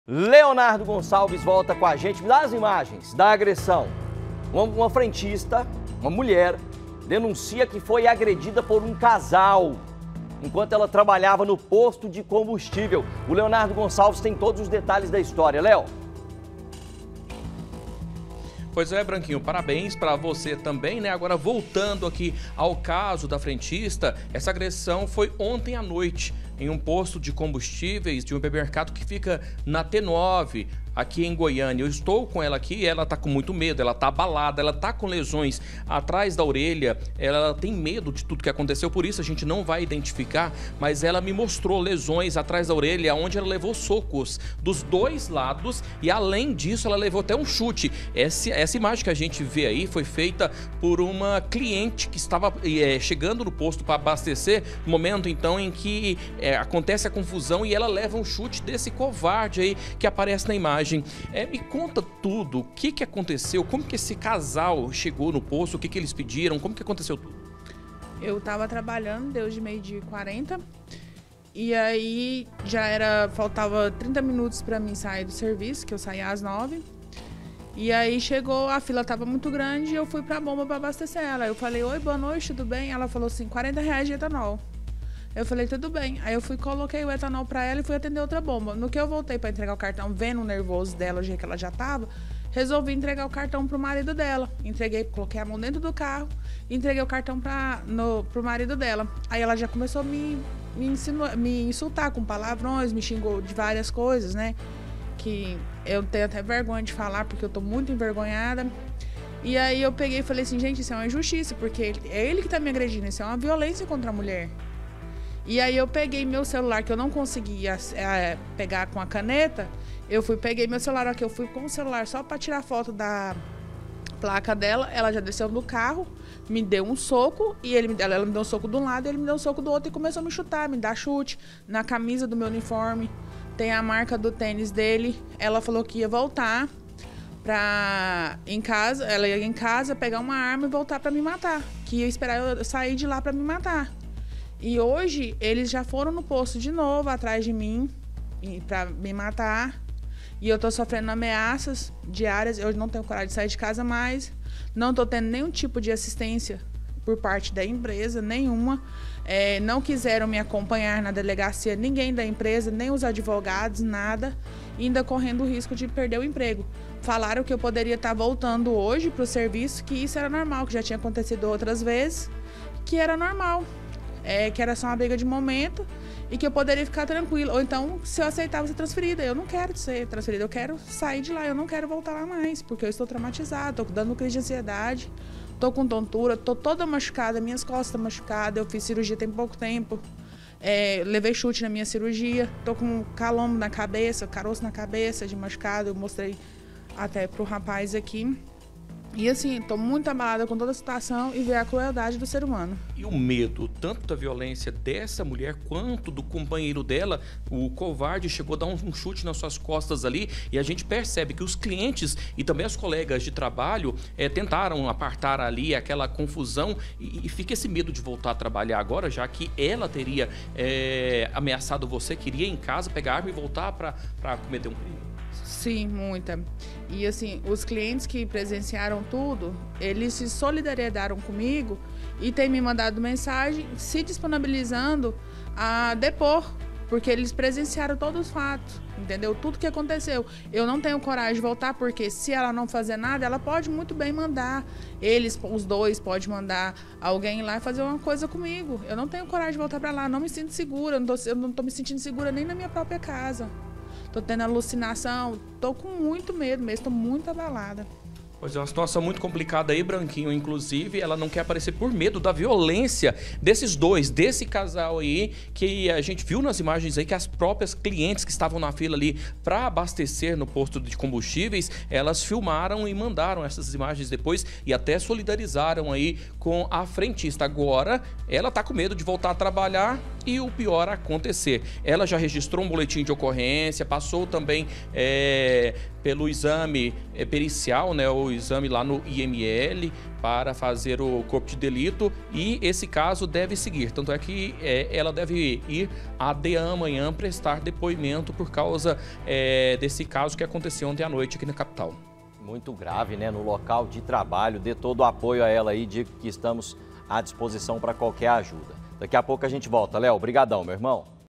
Leonardo Gonçalves volta com a gente. Me dá as imagens da agressão. Uma frentista, uma mulher, denuncia que foi agredida por um casal enquanto ela trabalhava no posto de combustível. O Leonardo Gonçalves tem todos os detalhes da história. Léo. Pois é, Branquinho, parabéns para você também, né? Agora, voltando aqui ao caso da frentista, essa agressão foi ontem à noite em um posto de combustíveis de um supermercado que fica na T9, aqui em Goiânia. Eu estou com ela aqui e ela tá com muito medo, ela tá abalada, ela tá com lesões atrás da orelha, ela tem medo de tudo que aconteceu, por isso a gente não vai identificar, mas ela me mostrou lesões atrás da orelha, onde ela levou socos dos dois lados e, além disso, ela levou até um chute. Essa imagem que a gente vê aí foi feita por uma cliente que estava chegando no posto para abastecer, no momento então em que acontece a confusão e ela leva um chute desse covarde aí que aparece na imagem. Me conta tudo, o que aconteceu, como que esse casal chegou no posto, o que eles pediram, como que aconteceu tudo? Eu tava trabalhando, deu de 12h40, e aí faltava 30 minutos para mim sair do serviço, que eu saía às 9h. E aí chegou, a fila tava muito grande e eu fui pra bomba para abastecer ela. Eu falei, oi, boa noite, tudo bem? Ela falou assim, R$40 de etanol. Eu falei, tudo bem. Aí eu coloquei o etanol pra ela e fui atender outra bomba. No que eu voltei pra entregar o cartão, vendo o nervoso dela, o jeito que ela já tava, resolvi entregar o cartão pro marido dela. Coloquei a mão dentro do carro e entreguei o cartão pro marido dela. Aí ela já começou a me insultar com palavrões, me xingou de várias coisas, né? Que eu tenho até vergonha de falar, porque eu tô muito envergonhada. E aí eu peguei e falei assim, gente, isso é uma injustiça, porque é ele que tá me agredindo, isso é uma violência contra a mulher. E aí eu peguei meu celular, que eu não conseguia pegar com a caneta, peguei meu celular aqui, eu fui com o celular só para tirar foto da placa dela, ela já desceu do carro, me deu um soco, e ela me deu um soco de um lado, ele me deu um soco do outro e começou a me chutar, me dar chute na camisa do meu uniforme, tem a marca do tênis dele. Ela falou que ia voltar ela ia em casa pegar uma arma e voltar para me matar, que ia esperar eu sair de lá para me matar. E hoje, eles já foram no posto de novo, atrás de mim, pra me matar. E eu tô sofrendo ameaças diárias, eu não tenho coragem de sair de casa mais. Não tô tendo nenhum tipo de assistência por parte da empresa, nenhuma. Não quiseram me acompanhar na delegacia, ninguém da empresa, nem os advogados, nada. Ainda correndo o risco de perder o emprego. Falaram que eu poderia estar voltando hoje pro serviço, que isso era normal, que já tinha acontecido outras vezes, que era normal. Que era só uma briga de momento e que eu poderia ficar tranquila. Ou então, se eu aceitava ser transferida. Eu não quero ser transferida, eu quero sair de lá, eu não quero voltar lá mais, porque eu estou traumatizada, estou dando crise de ansiedade, estou com tontura, estou toda machucada, minhas costas machucadas, eu fiz cirurgia tem pouco tempo, levei chute na minha cirurgia, estou com um calombo na cabeça, caroço na cabeça de machucado, eu mostrei até pro rapaz aqui. E assim, estou muito abalada com toda a situação e ver a crueldade do ser humano. E o medo, tanto da violência dessa mulher quanto do companheiro dela, o covarde chegou a dar um chute nas suas costas ali, e a gente percebe que os clientes e também as colegas de trabalho tentaram apartar ali aquela confusão e fica esse medo de voltar a trabalhar agora, já que ela teria ameaçado você, queria ir em casa, pegar a arma e voltar para cometer um crime. Sim, muita. E assim, os clientes que presenciaram tudo, eles se solidarizaram comigo e têm me mandado mensagem se disponibilizando a depor, porque eles presenciaram todos os fatos, entendeu? Tudo que aconteceu. Eu não tenho coragem de voltar, porque se ela não fazer nada, ela pode muito bem mandar. Os dois, podem mandar alguém lá e fazer uma coisa comigo. Eu não tenho coragem de voltar para lá, não me sinto segura, eu não tô me sentindo segura nem na minha própria casa. Tô tendo alucinação, tô com muito medo mesmo, tô muito abalada. Pois é, uma situação muito complicada aí, Branquinho. Inclusive, ela não quer aparecer por medo da violência desses dois, desse casal aí, que a gente viu nas imagens aí que as próprias clientes que estavam na fila ali para abastecer no posto de combustíveis, elas filmaram e mandaram essas imagens depois e até solidarizaram aí com a frentista. Agora, ela tá com medo de voltar a trabalhar e o pior acontecer. Ela já registrou um boletim de ocorrência, passou também pelo exame pericial, né, o exame lá no IML, para fazer o corpo de delito, e esse caso deve seguir. Tanto é que ela deve ir à DEAN amanhã prestar depoimento por causa desse caso que aconteceu ontem à noite aqui na capital. Muito grave, né? No local de trabalho. Dê todo o apoio a ela aí, digo que estamos à disposição para qualquer ajuda. Daqui a pouco a gente volta. Léo, brigadão, meu irmão.